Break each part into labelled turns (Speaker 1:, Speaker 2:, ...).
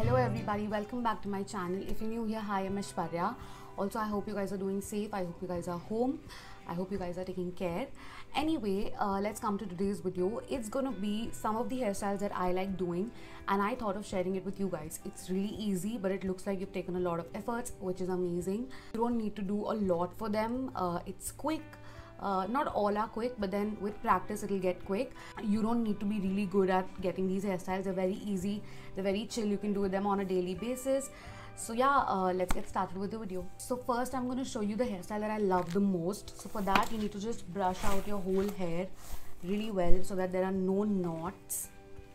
Speaker 1: Hello everybody, welcome back to my channel. If you're new here, hi, I'm Aishwarya. Also, I hope you guys are doing safe. I hope you guys are home. I hope you guys are taking care. Anyway, let's come to today's video. It's gonna be some of the hairstyles that I like doing and I thought of sharing it with you guys. It's really easy, but it looks like you've taken a lot of efforts, which is amazing. You don't need to do a lot for them. It's quick. Not all are quick, but then with practice it'll get quick. You don't need to be really good at getting these hairstyles. They're very easy, they're very chill. You can do them on a daily basis. So yeah, let's get started with the video. So first I'm going to show you the hairstyle that I love the most. So for that you need to just brush out your whole hair really well so that there are no knots.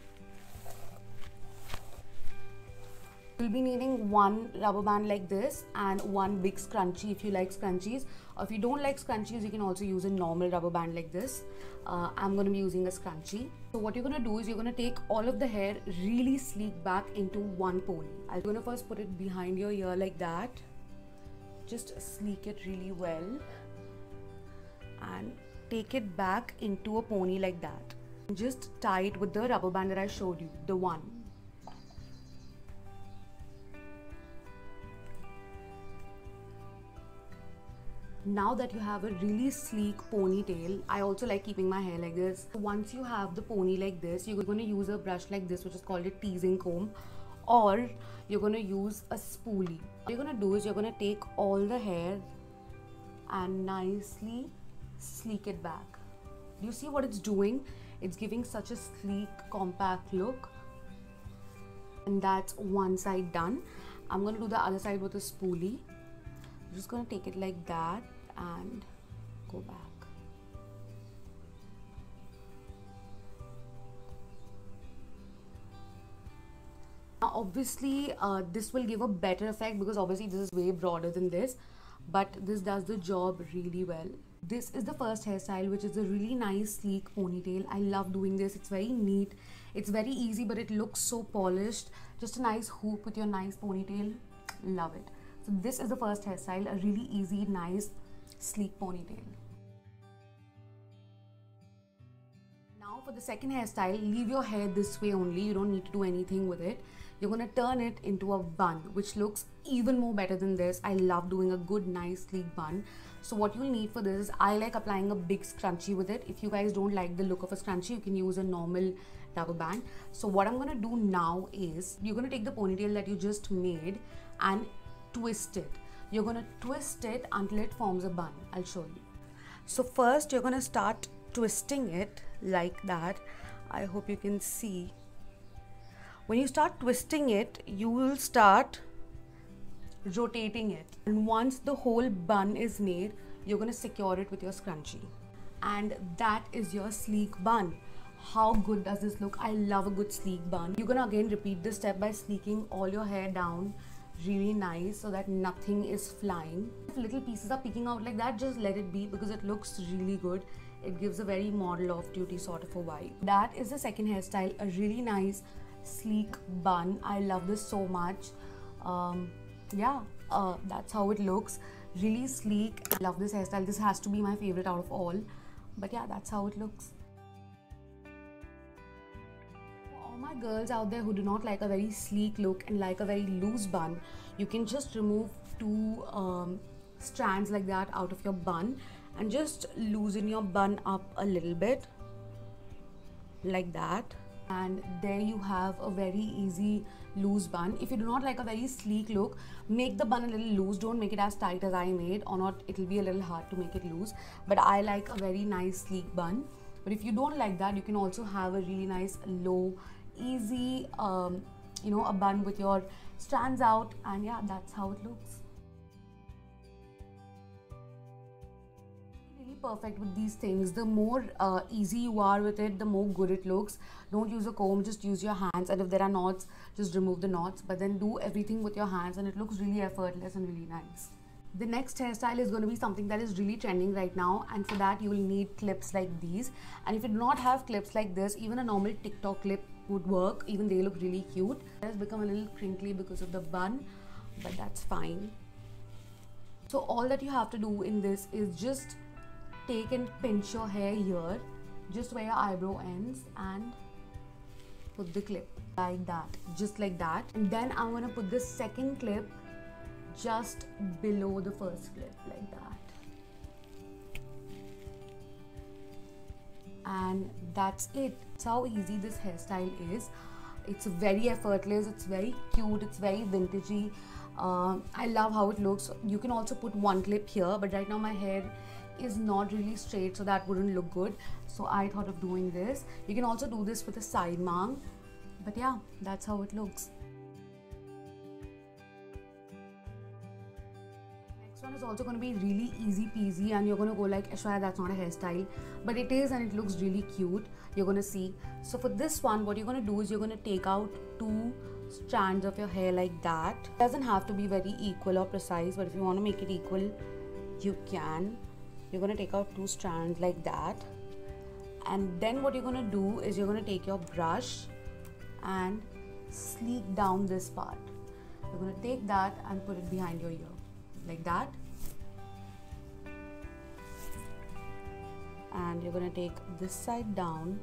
Speaker 1: You'll be needing one rubber band like this and one big scrunchie if you like scrunchies, or if you don't like scrunchies you can also use a normal rubber band like this. I'm going to be using a scrunchie. So what you're going to do is you're going to take all of the hair really sleek back into one pony. I'm going to first put it behind your ear like that. Just sleek it really well and take it back into a pony like that. Just tie it with the rubber band that I showed you, the one. Now that you have a really sleek ponytail, I also like keeping my hair like this. Once you have the pony like this, you're going to use a brush like this, which is called a teasing comb, or you're going to use a spoolie. What you're going to do is you're going to take all the hair and nicely sleek it back. Do you see what it's doing? It's giving such a sleek, compact look. And that's one side done. I'm going to do the other side with a spoolie. I'm just going to take it like that and go back. Now obviously this will give a better effect because obviously this is way broader than this, but this does the job really well. This is the first hairstyle, which is a really nice sleek ponytail. I love doing this. It's very neat. It's very easy, but it looks so polished. Just a nice hoop with your nice ponytail. Love it. So this is the first hairstyle, a really easy, nice, sleek ponytail. Now for the second hairstyle, leave your hair this way only. You don't need to do anything with it. You're going to turn it into a bun, which looks even more better than this. I love doing a good, nice, sleek bun. So what you'll need for this is, I like applying a big scrunchie with it. If you guys don't like the look of a scrunchie, you can use a normal rubber band. So what I'm going to do now is, you're going to take the ponytail that you just made and twist it. You're going to twist it until it forms a bun. I'll show you. So first you're going to start twisting it like that. I hope you can see. When you start twisting it, you will start rotating it, and once the whole bun is made, you're going to secure it with your scrunchie, and that is your sleek bun. How good does this look? I love a good sleek bun. You're going to again repeat this step by sleeking all your hair down really nice so that nothing is flying. If little pieces are peeking out like that, just let it be because it looks really good. It gives a very model off duty sort of a vibe. That is the second hairstyle, a really nice sleek bun. I love this so much. That's how it looks, really sleek. I love this hairstyle. This has to be my favorite out of all, but yeah, that's how it looks. My girls out there who do not like a very sleek look and like a very loose bun, you can just remove two strands like that out of your bun and just loosen your bun up a little bit like that, and there you have a very easy loose bun. If you do not like a very sleek look, make the bun a little loose. Don't make it as tight as I made, or not it'll be a little hard to make it loose, but I like a very nice sleek bun. But if you don't like that, you can also have a really nice low easy a bun with your strands out, and yeah, that's how it looks. Really perfect with these things. The more easy you are with it, the more good it looks. Don't use a comb, just use your hands, and if there are knots, just remove the knots, but then do everything with your hands and it looks really effortless and really nice. The next hairstyle is going to be something that is really trending right now, and for that you will need clips like these. And if you do not have clips like this, even a normal TikTok clip would work. Even they look really cute. It has become a little crinkly because of the bun, but that's fine. So all that you have to do in this is just take and pinch your hair here, just where your eyebrow ends, and put the clip like that, just like that. And then I'm gonna put the second clip just below the first clip like that. And that's it. That's how easy this hairstyle is. It's very effortless, it's very cute, it's very vintagey. I love how it looks. You can also put one clip here, but right now my hair is not really straight, so that wouldn't look good. So I thought of doing this. You can also do this with a side mang, but yeah, that's how it looks. Next one is also going to be really easy peasy, and you're going to go like, Aishwarya, that's not a hairstyle, but it is, and it looks really cute. You're going to see. So for this one, what you're going to do is you're going to take out 2 strands of your hair like that. It doesn't have to be very equal or precise, but if you want to make it equal, you can. You're going to take out 2 strands like that, and then what you're going to do is you're going to take your brush and sleek down this part. You're going to take that and put it behind your ear like that, and you're going to take this side down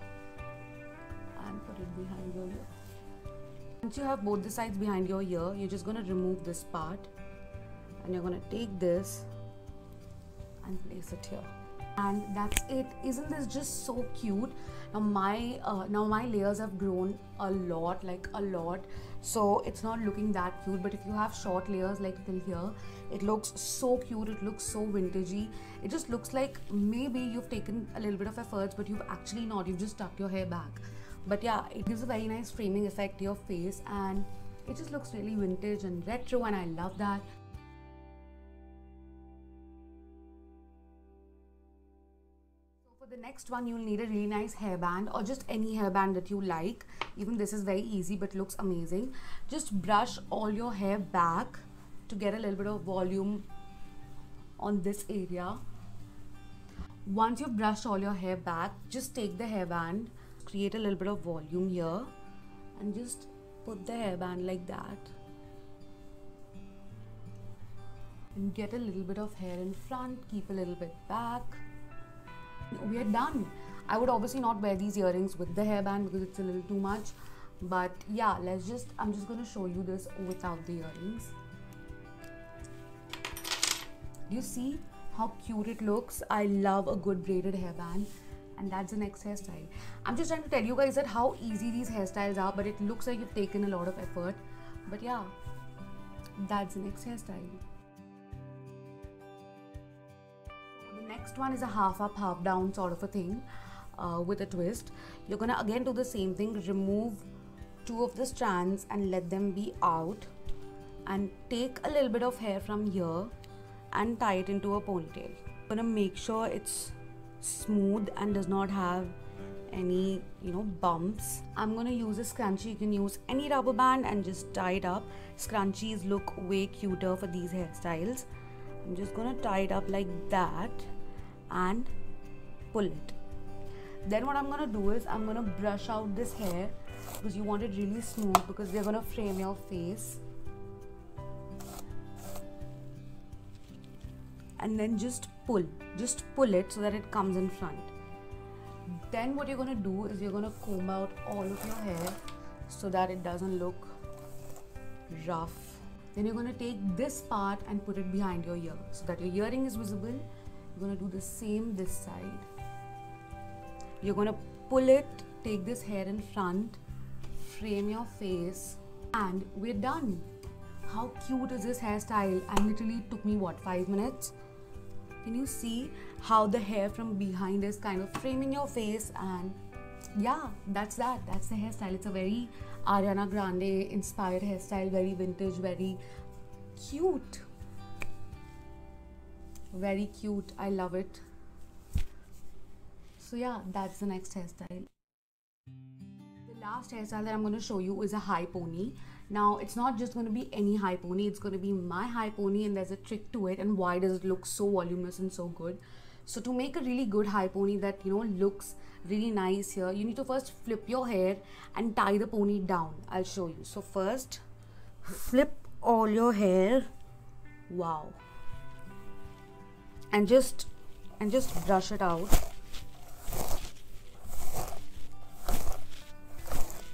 Speaker 1: and put it behind your ear. Once you have both the sides behind your ear, you're just going to remove this part, and you're going to take this and place it here, and that's it. Isn't this just so cute? Now my layers have grown a lot, like a lot, so it's not looking that cute. But if you have short layers like till here, it looks so cute, it looks so vintagey. It just looks like maybe you've taken a little bit of efforts, but you've actually not, you've just tucked your hair back. But yeah, it gives a very nice framing effect to your face, and it just looks really vintage and retro, and I love that. For the next one, you'll need a really nice hairband, or just any hairband that you like. Even this is very easy but looks amazing. Just brush all your hair back to get a little bit of volume on this area. Once you've brushed all your hair back, just take the hairband, create a little bit of volume here, and just put the hairband like that, and get a little bit of hair in front, keep a little bit back. We are done. I would obviously not wear these earrings with the hairband because it's a little too much, but yeah, I'm just going to show you this without the earrings. Do you see how cute it looks? I love a good braided hairband, and that's the next hairstyle. I'm just trying to tell you guys that how easy these hairstyles are, but it looks like you've taken a lot of effort. But yeah, that's the next hairstyle. Next one is a half up, half down sort of a thing with a twist. You're gonna again do the same thing. Remove 2 of the strands and let them be out, and take a little bit of hair from here and tie it into a ponytail. I'm gonna make sure it's smooth and does not have any bumps. I'm gonna use a scrunchie. You can use any rubber band and just tie it up. Scrunchies look way cuter for these hairstyles. I'm just gonna tie it up like that and pull it. Then what I'm gonna do is I'm gonna brush out this hair because you want it really smooth, because we're gonna frame your face. And then just pull it so that it comes in front. Then what you're gonna do is you're gonna comb out all of your hair so that it doesn't look rough. Then you're gonna take this part and put it behind your ear so that your earring is visible. You're gonna do the same this side. You're gonna pull it, take this hair in front, frame your face, and we're done. How cute is this hairstyle? And literally it took me what, 5 minutes? Can you see how the hair from behind is kind of framing your face? And yeah, that's the hairstyle. It's a very Ariana Grande inspired hairstyle, very vintage, very cute. Very cute. I love it. So yeah, that's the next hairstyle. The last hairstyle that I'm going to show you is a high pony. Now it's not just going to be any high pony, it's going to be my high pony, and there's a trick to it. And why does it look so voluminous and so good? So to make a really good high pony that looks really nice here, you need to first flip your hair and tie the pony down. I'll show you. So first flip all your hair, wow, and just brush it out.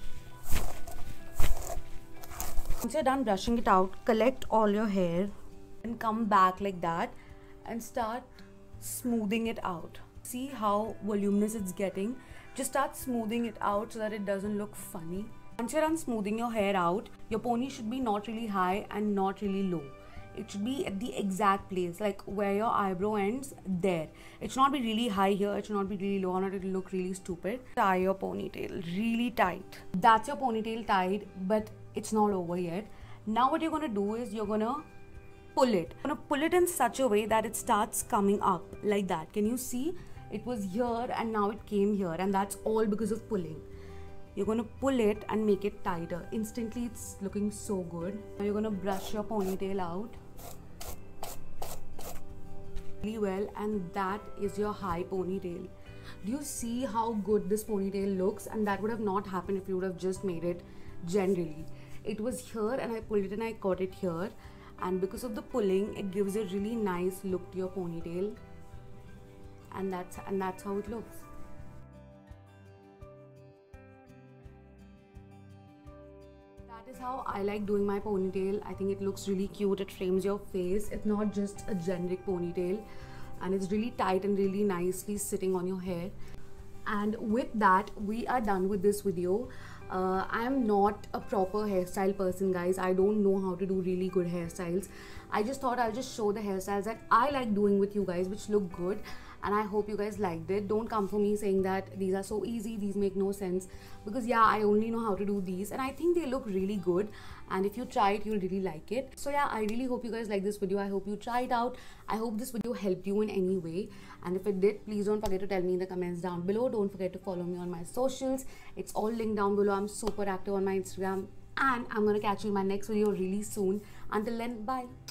Speaker 1: Once you're done brushing it out, collect all your hair and come back like that and start smoothing it out. See how voluminous it's getting? Just start smoothing it out so that it doesn't look funny. Once you're done smoothing your hair out, your pony should be not really high and not really low. It should be at the exact place, like where your eyebrow ends, there. It should not be really high here, it should not be really low, or not it'll look really stupid. Tie your ponytail really tight. That's your ponytail tied, but it's not over yet. Now what you're gonna do is you're gonna pull it. You're gonna pull it in such a way that it starts coming up like that. Can you see? It was here and now it came here, and that's all because of pulling. You're gonna pull it and make it tighter. Instantly it's looking so good. Now you're gonna brush your ponytail out really well, and that is your high ponytail. Do you see how good this ponytail looks? And that would have not happened if you would have just made it generally. It was here and I pulled it and I caught it here, and because of the pulling it gives a really nice look to your ponytail, and that's how it looks. That is how I like doing my ponytail. I think it looks really cute. It frames your face. It's not just a generic ponytail, and it's really tight and really nicely sitting on your hair. And with that, we are done with this video. I am not a proper hairstyle person, guys. I don't know how to do really good hairstyles. I just thought I'll just show the hairstyles that I like doing with you guys, which look good, and I hope you guys liked it. Don't come for me saying that these are so easy, these make no sense, because yeah, I only know how to do these, and I think they look really good, and if you try it, you'll really like it. So yeah, I really hope you guys like this video. I hope you try it out. I hope this video helped you in any way, and if it did, please don't forget to tell me in the comments down below. Don't forget to follow me on my socials. It's all linked down below. I'm super active on my Instagram, and I'm gonna catch you in my next video really soon. Until then, bye.